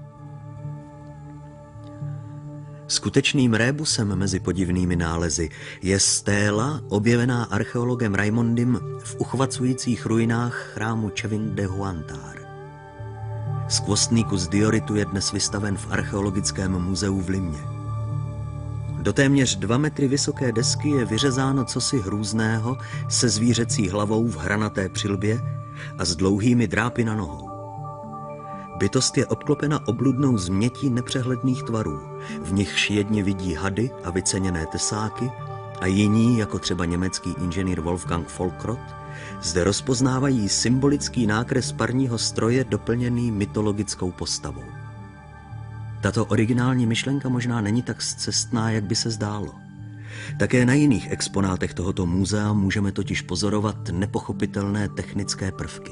Skutečným rébusem mezi podivnými nálezy je stéla objevená archeologem Raimondem v uchvacujících ruinách chrámu Cheving de Huantar. Skvostný kus dioritu je dnes vystaven v archeologickém muzeu v Limě. Do téměř 2 metry vysoké desky je vyřezáno cosi hrůzného se zvířecí hlavou v hranaté přilbě a s dlouhými drápy na nohou. Bytost je obklopena obludnou změtí nepřehledných tvarů, v nichž jedni vidí hady a vyceněné tesáky a jiní, jako třeba německý inženýr Wolfgang Folkrot, zde rozpoznávají symbolický nákres parního stroje doplněný mytologickou postavou. Tato originální myšlenka možná není tak scestná, jak by se zdálo. Také na jiných exponátech tohoto muzea můžeme totiž pozorovat nepochopitelné technické prvky.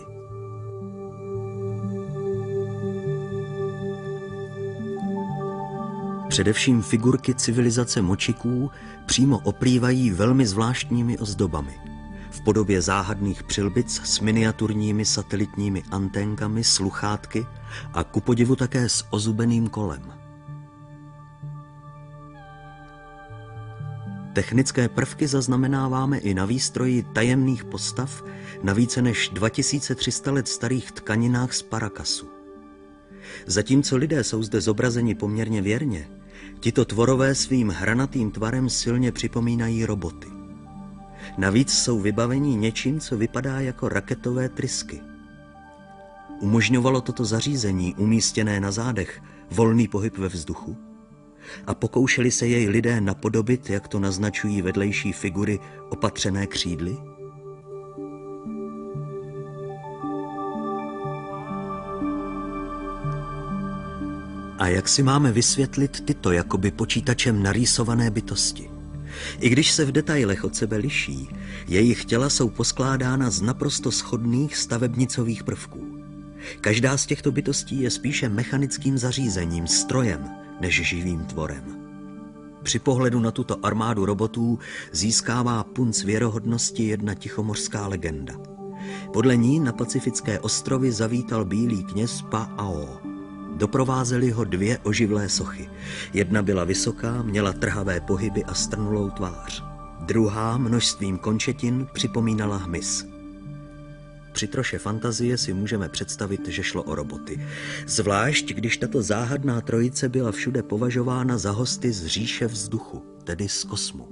Především figurky civilizace močiků přímo oplývají velmi zvláštními ozdobami. V podobě záhadných přilbic s miniaturními satelitními anténkami, sluchátky a kupodivu také s ozubeným kolem. Technické prvky zaznamenáváme i na výstroji tajemných postav na více než 2300 let starých tkaninách z Parakasu. Zatímco lidé jsou zde zobrazeni poměrně věrně, tito tvorové svým hranatým tvarem silně připomínají roboty. Navíc jsou vybaveni něčím, co vypadá jako raketové trysky. Umožňovalo toto zařízení, umístěné na zádech, volný pohyb ve vzduchu? A pokoušeli se jej lidé napodobit, jak to naznačují vedlejší figury opatřené křídly? A jak si máme vysvětlit tyto jakoby počítačem narýsované bytosti? I když se v detailech od sebe liší, jejich těla jsou poskládána z naprosto shodných stavebnicových prvků. Každá z těchto bytostí je spíše mechanickým zařízením, strojem, než živým tvorem. Při pohledu na tuto armádu robotů získává punc věrohodnosti jedna tichomořská legenda. Podle ní na pacifické ostrovy zavítal bílý kněz Pa Ao. Doprovázely ho 2 oživlé sochy. Jedna byla vysoká, měla trhavé pohyby a strnulou tvář. Druhá množstvím končetin připomínala hmyz. Při troše fantazie si můžeme představit, že šlo o roboty. Zvlášť, když tato záhadná trojice byla všude považována za hosty z říše vzduchu, tedy z kosmu.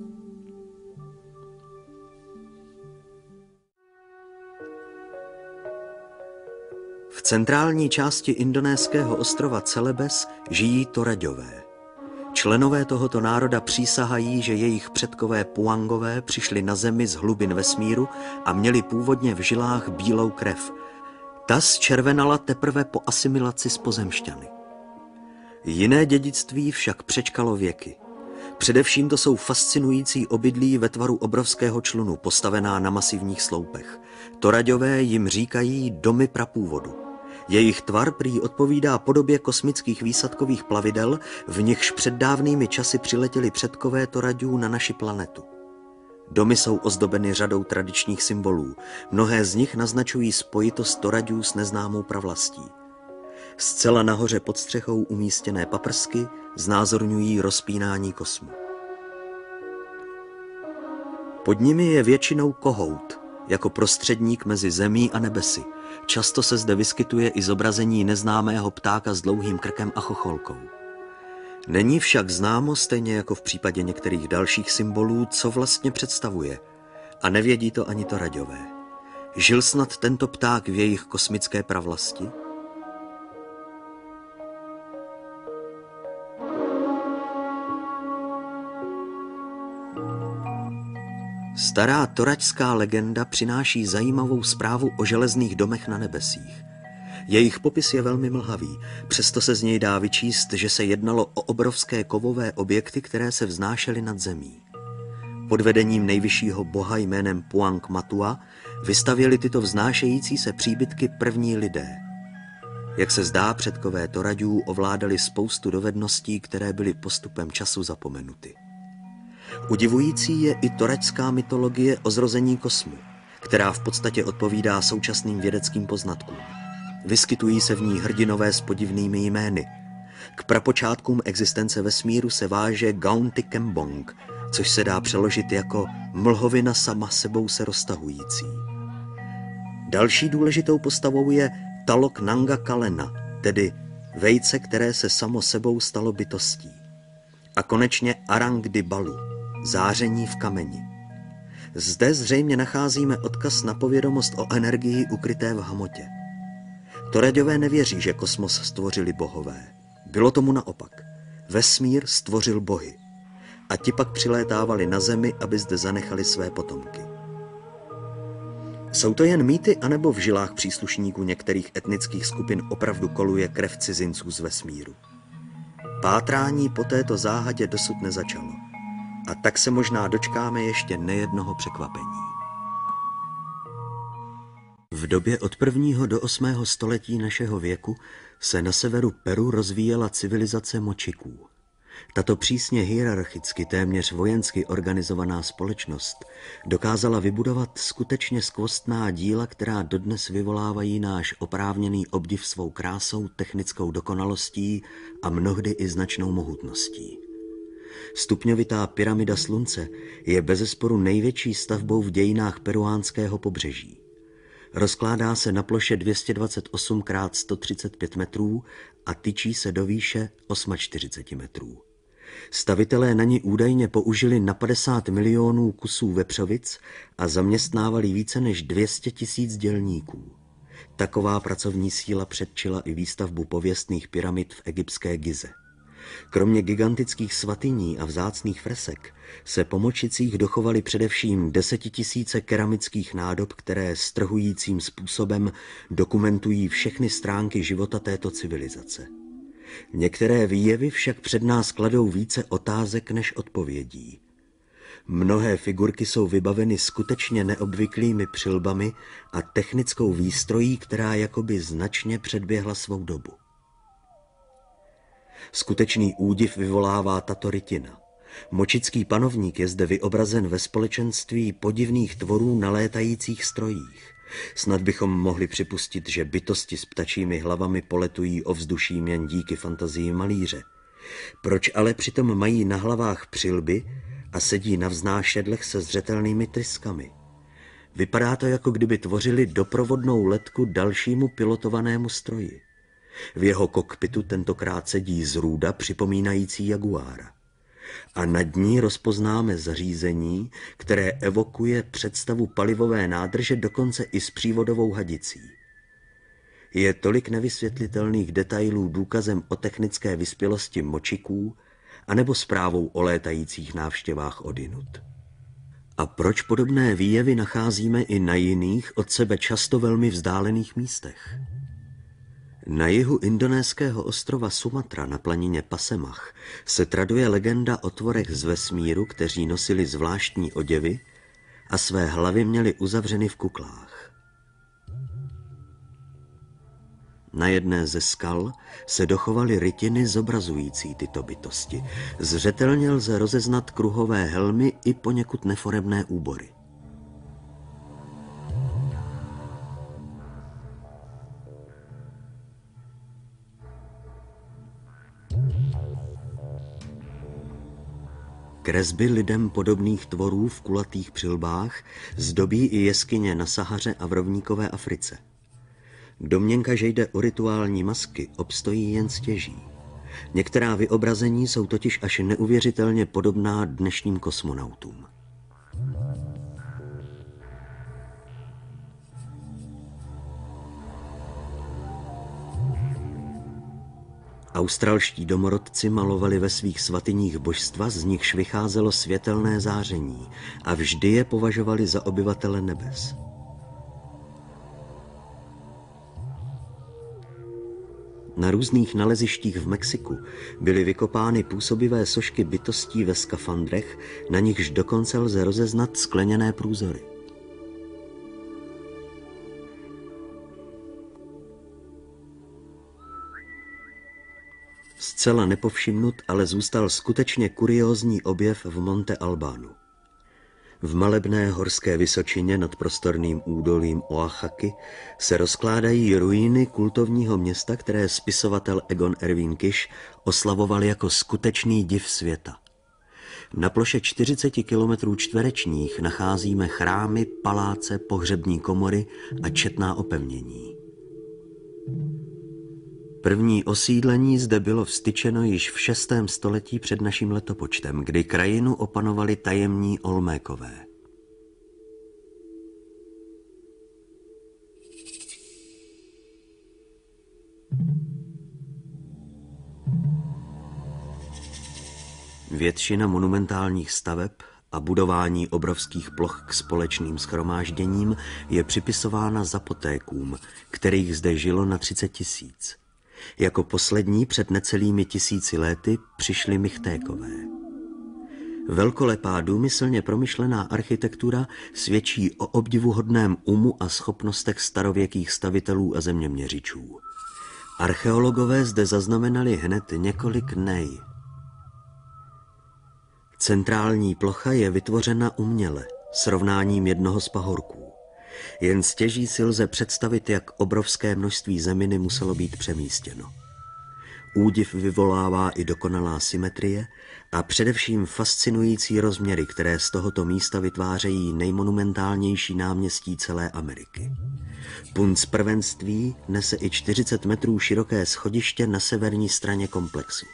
V centrální části indonéského ostrova Celebes žijí Toraďové. Členové tohoto národa přísahají, že jejich předkové Puangové přišli na zemi z hlubin vesmíru a měli původně v žilách bílou krev. Ta zčervenala teprve po asimilaci s pozemšťany. Jiné dědictví však přečkalo věky. Především to jsou fascinující obydlí ve tvaru obrovského člunu, postavená na masivních sloupech. Toraďové jim říkají domy prapůvodu. Jejich tvar prý odpovídá podobě kosmických výsadkových plavidel, v nichž před dávnými časy přiletěli předkové Toraďů na naši planetu. Domy jsou ozdobeny řadou tradičních symbolů. Mnohé z nich naznačují spojitost Toraďů s neznámou pravlastí. Zcela nahoře pod střechou umístěné paprsky znázorňují rozpínání kosmu. Pod nimi je většinou kohout, jako prostředník mezi zemí a nebesy. Často se zde vyskytuje i zobrazení neznámého ptáka s dlouhým krkem a chocholkou. Není však známo, stejně jako v případě některých dalších symbolů, co vlastně představuje. A nevědí to ani Toraďové. Žil snad tento pták v jejich kosmické pravlasti? Stará toraďská legenda přináší zajímavou zprávu o železných domech na nebesích. Jejich popis je velmi mlhavý, přesto se z něj dá vyčíst, že se jednalo o obrovské kovové objekty, které se vznášely nad zemí. Pod vedením nejvyššího boha jménem Puang Matua vystavěli tyto vznášející se příbytky první lidé. Jak se zdá, předkové Toraďů ovládali spoustu dovedností, které byly postupem času zapomenuty. Udivující je i turecká mytologie o zrození kosmu, která v podstatě odpovídá současným vědeckým poznatkům. Vyskytují se v ní hrdinové s podivnými jmény. K prapočátkům existence vesmíru se váže Gaunti Kembong, což se dá přeložit jako mlhovina sama sebou se roztahující. Další důležitou postavou je Talok Nanga Kalena, tedy vejce, které se samo sebou stalo bytostí. A konečně Arang Balu, záření v kameni. Zde zřejmě nacházíme odkaz na povědomost o energii ukryté v hamotě. Toreďové nevěří, že kosmos stvořili bohové. Bylo tomu naopak. Vesmír stvořil bohy. A ti pak přilétávali na zemi, aby zde zanechali své potomky. Jsou to jen mýty, anebo v žilách příslušníků některých etnických skupin opravdu koluje krev cizinců z vesmíru? Pátrání po této záhadě dosud nezačalo. A tak se možná dočkáme ještě nejednoho překvapení. V době od 1. do 8. století našeho věku se na severu Peru rozvíjela civilizace močiků. Tato přísně hierarchicky, téměř vojensky organizovaná společnost dokázala vybudovat skutečně skvostná díla, která dodnes vyvolávají náš oprávněný obdiv svou krásou, technickou dokonalostí a mnohdy i značnou mohutností. Stupňovitá pyramida slunce je bezesporu největší stavbou v dějinách peruánského pobřeží. Rozkládá se na ploše 228 x 135 metrů a tyčí se do výše 48 metrů. Stavitelé na ní údajně použili na 50 milionů kusů vepřovic a zaměstnávali více než 200 000 dělníků. Taková pracovní síla předčila i výstavbu pověstných pyramid v egyptské Gize. Kromě gigantických svatyní a vzácných fresek se po močicích dochovaly především 10 000 keramických nádob, které strhujícím způsobem dokumentují všechny stránky života této civilizace. Některé výjevy však před nás kladou více otázek než odpovědí. Mnohé figurky jsou vybaveny skutečně neobvyklými přilbami a technickou výstrojí, která jakoby značně předběhla svou dobu. Skutečný údiv vyvolává tato rytina. Močický panovník je zde vyobrazen ve společenství podivných tvorů na létajících strojích. Snad bychom mohli připustit, že bytosti s ptačími hlavami poletují ovzduším jen díky fantazii malíře. Proč ale přitom mají na hlavách přilby a sedí na vznášedlech se zřetelnými tryskami? Vypadá to, jako kdyby tvořili doprovodnou letku dalšímu pilotovanému stroji. V jeho kokpitu tentokrát sedí zrůda připomínající jaguára. A nad ní rozpoznáme zařízení, které evokuje představu palivové nádrže dokonce i s přívodovou hadicí. Je tolik nevysvětlitelných detailů důkazem o technické vyspělosti močiků anebo zprávou o létajících návštěvách odjinud. A proč podobné výjevy nacházíme i na jiných, od sebe často velmi vzdálených místech? Na jihu indonéského ostrova Sumatra na planině Pasemach se traduje legenda o tvorech z vesmíru, kteří nosili zvláštní oděvy a své hlavy měli uzavřeny v kuklách. Na jedné ze skal se dochovaly rytiny zobrazující tyto bytosti. Zřetelně lze rozeznat kruhové helmy i poněkud neforemné úbory. Kresby lidem podobných tvorů v kulatých přilbách zdobí i jeskyně na Sahaře a v rovníkové Africe. Domněnka, že jde o rituální masky, obstojí jen stěží. Některá vyobrazení jsou totiž až neuvěřitelně podobná dnešním kosmonautům. Australští domorodci malovali ve svých svatyních božstva, z nichž vycházelo světelné záření a vždy je považovali za obyvatele nebes. Na různých nalezištích v Mexiku byly vykopány působivé sošky bytostí ve skafandrech, na nichž dokonce lze rozeznat skleněné průzory. Zcela nepovšimnut ale zůstal skutečně kuriózní objev v Monte Albánu. V malebné horské vysočině nad prostorným údolím Oaxaky se rozkládají ruiny kultovního města, které spisovatel Egon Erwin Kisch oslavoval jako skutečný div světa. Na ploše 40 kilometrů čtverečních nacházíme chrámy, paláce, pohřební komory a četná opevnění. První osídlení zde bylo vztyčeno již v 6. století před naším letopočtem, kdy krajinu opanovali tajemní Olmékové. Většina monumentálních staveb a budování obrovských ploch k společným shromážděním je připisována zapotékům, kterých zde žilo na 30 000. Jako poslední před necelými 1000 lety přišli Michtékové. Velkolepá, důmyslně promyšlená architektura svědčí o obdivuhodném umu a schopnostech starověkých stavitelů a zeměměřičů. Archeologové zde zaznamenali hned několik nej. Centrální plocha je vytvořena uměle, srovnáním jednoho z pahorků. Jen stěží si lze představit, jak obrovské množství zeminy muselo být přemístěno. Údiv vyvolává i dokonalá symetrie a především fascinující rozměry, které z tohoto místa vytvářejí nejmonumentálnější náměstí celé Ameriky. Punc prvenství nese i 40 metrů široké schodiště na severní straně komplexu.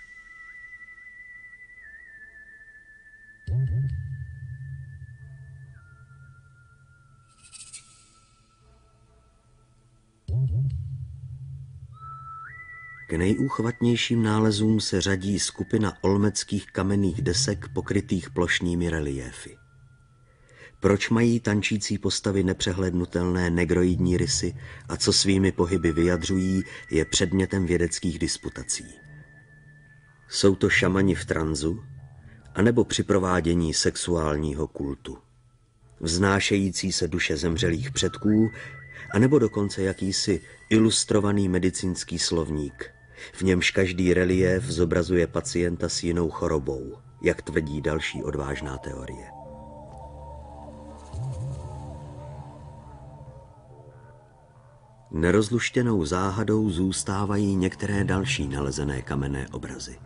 K nejúchvatnějším nálezům se řadí skupina olmeckých kamenných desek pokrytých plošnými reliéfy. Proč mají tančící postavy nepřehlednutelné negroidní rysy a co svými pohyby vyjadřují, je předmětem vědeckých disputací. Jsou to šamani v tranzu, anebo při provádění sexuálního kultu? Vznášející se duše zemřelých předků, anebo dokonce jakýsi ilustrovaný medicínský slovník, v němž každý reliéf zobrazuje pacienta s jinou chorobou, jak tvrdí další odvážná teorie. Nerozluštěnou záhadou zůstávají některé další nalezené kamenné obrazy.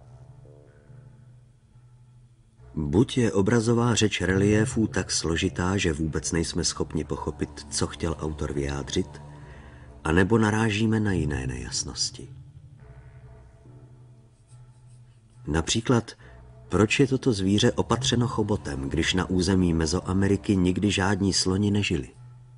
Buď je obrazová řeč reliéfů tak složitá, že vůbec nejsme schopni pochopit, co chtěl autor vyjádřit, anebo narážíme na jiné nejasnosti. Například, proč je toto zvíře opatřeno chobotem, když na území Mezoameriky nikdy žádní sloni nežili?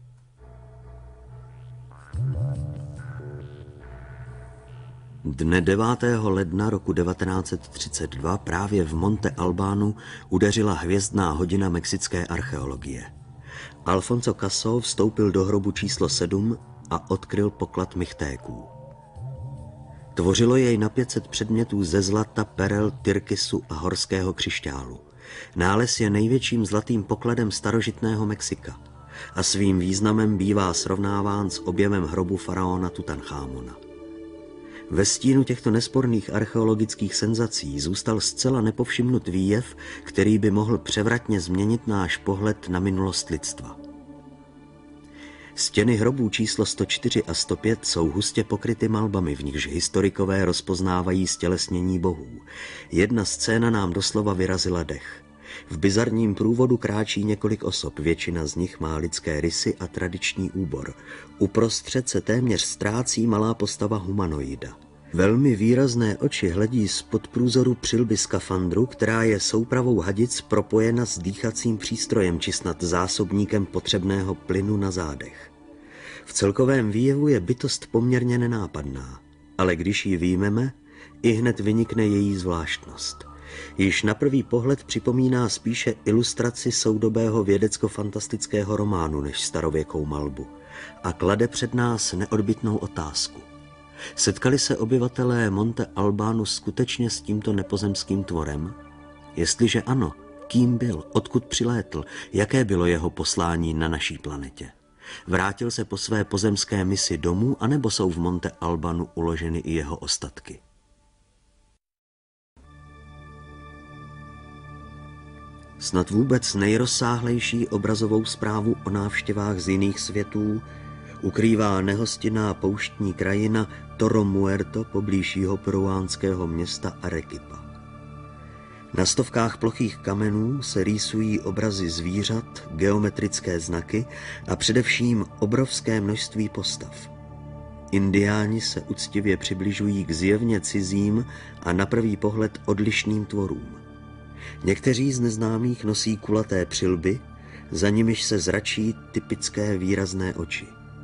Dne 9. ledna roku 1932 právě v Monte Albánu udeřila hvězdná hodina mexické archeologie. Alfonso Caso vstoupil do hrobu číslo 7 a odkryl poklad Michtéků. Tvořilo jej na 500 předmětů ze zlata, perel, tyrkysu a horského křišťálu. Nález je největším zlatým pokladem starožitného Mexika a svým významem bývá srovnáván s objemem hrobu faraona Tutanchámona. Ve stínu těchto nesporných archeologických senzací zůstal zcela nepovšimnut výjev, který by mohl převratně změnit náš pohled na minulost lidstva. Stěny hrobů číslo 104 a 105 jsou hustě pokryty malbami, v nichž historikové rozpoznávají stělesnění bohů. Jedna scéna nám doslova vyrazila dech. V bizarním průvodu kráčí několik osob, většina z nich má lidské rysy a tradiční úbor. Uprostřed se téměř ztrácí malá postava humanoida. Velmi výrazné oči hledí spod průzoru přilby skafandru, která je soupravou hadic propojena s dýchacím přístrojem či snad zásobníkem potřebného plynu na zádech. V celkovém výjevu je bytost poměrně nenápadná, ale když ji vyjmeme, ihned vynikne její zvláštnost. Již na první pohled připomíná spíše ilustraci soudobého vědecko-fantastického románu než starověkou malbu a klade před nás neodbytnou otázku. Setkali se obyvatelé Monte Albánu skutečně s tímto nepozemským tvorem? Jestliže ano, kým byl, odkud přilétl, jaké bylo jeho poslání na naší planetě? Vrátil se po své pozemské misi domů, anebo jsou v Monte Albánu uloženy i jeho ostatky? Snad vůbec nejrozsáhlejší obrazovou zprávu o návštěvách z jiných světů ukrývá nehostinná pouštní krajina Toro Muerto poblíž jihoperuánského města Arequipa. Na stovkách plochých kamenů se rýsují obrazy zvířat, geometrické znaky a především obrovské množství postav. Indiáni se uctivě přibližují k zjevně cizím a na první pohled odlišným tvorům. Někteří z neznámých nosí kulaté přilby, za nimiž se zračí typické výrazné oči.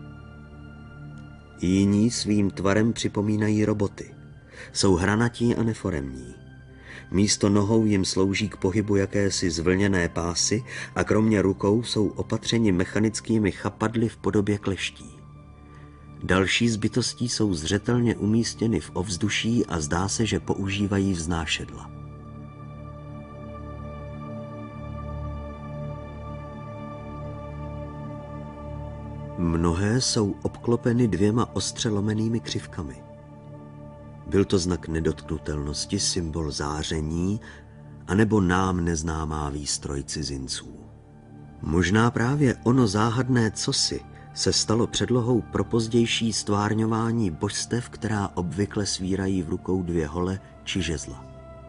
Jiní svým tvarem připomínají roboty. Jsou hranatí a neforemní. Místo nohou jim slouží k pohybu jakési zvlněné pásy a kromě rukou jsou opatřeni mechanickými chapadly v podobě kleští. Další z bytostí jsou zřetelně umístěny v ovzduší a zdá se, že používají vznášedla. Mnohé jsou obklopeny dvěma ostře lomenými křivkami. Byl to znak nedotknutelnosti, symbol záření, anebo nám neznámá výstroj cizinců. Možná právě ono záhadné cosi se stalo předlohou pro pozdější stvárňování božstev, která obvykle svírají v rukou dvě hole či žezla.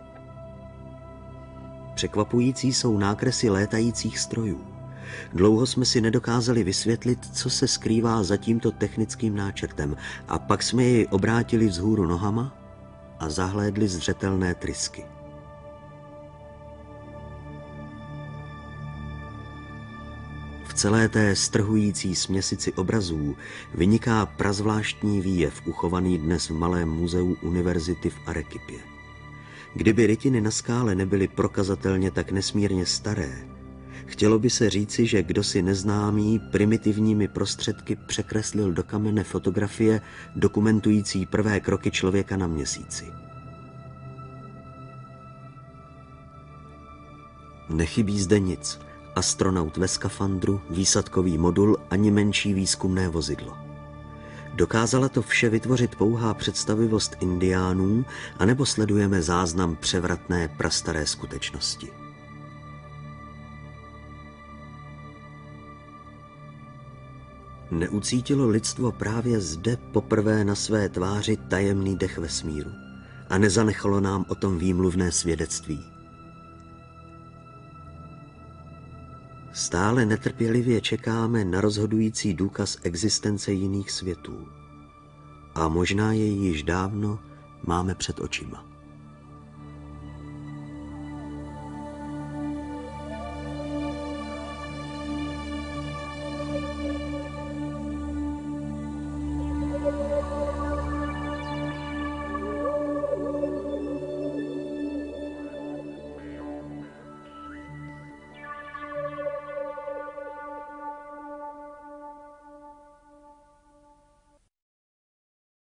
Překvapující jsou nákresy létajících strojů. Dlouho jsme si nedokázali vysvětlit, co se skrývá za tímto technickým náčrtem, a pak jsme jej obrátili vzhůru nohama a zahlédli zřetelné trysky. V celé té strhující směsici obrazů vyniká prazvláštní výjev, uchovaný dnes v malém muzeu univerzity v Arequipě. Kdyby rytiny na skále nebyly prokazatelně tak nesmírně staré, chtělo by se říci, že kdosi neznámý primitivními prostředky překreslil do kamene fotografie dokumentující prvé kroky člověka na měsíci. Nechybí zde nic. Astronaut ve skafandru, výsadkový modul ani menší výzkumné vozidlo. Dokázala to vše vytvořit pouhá představivost indiánů, anebo sledujeme záznam převratné prastaré skutečnosti? Neucítilo lidstvo právě zde poprvé na své tváři tajemný dech vesmíru a nezanechalo nám o tom výmluvné svědectví? Stále netrpělivě čekáme na rozhodující důkaz existence jiných světů. A možná jej již dávno máme před očima.